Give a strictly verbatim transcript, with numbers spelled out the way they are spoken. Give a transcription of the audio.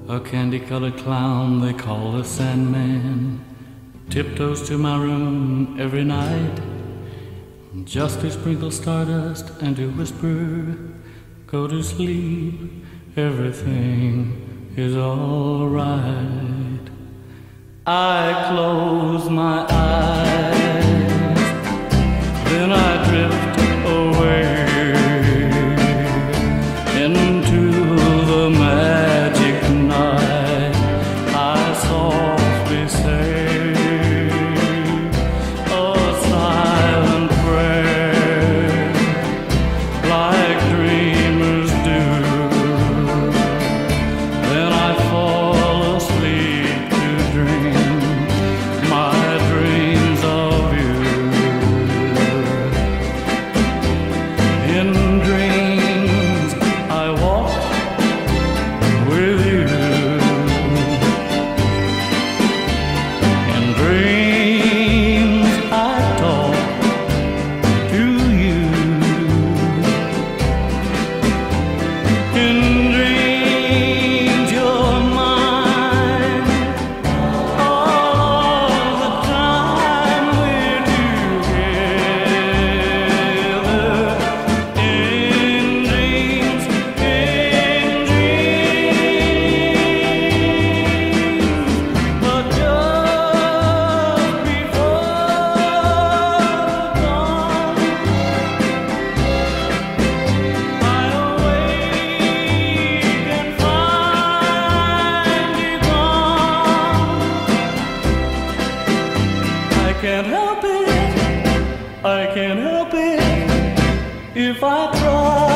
A candy-colored clown they call the Sandman tiptoes to my room every night, just to sprinkle stardust and to whisper, go to sleep, everything is all right. I close my eyes, then I drift away into the magic night. I softly say a silent prayer, like dreamers do. Then I fall asleep to dream my dreams of you. In dreams I walk with you. In dreams I talk to you. In dreams you're mine all the time we're together. In dreams, in dreams, but just before dawn, I awake and find you gone. I can't help it, I can't help it if I try.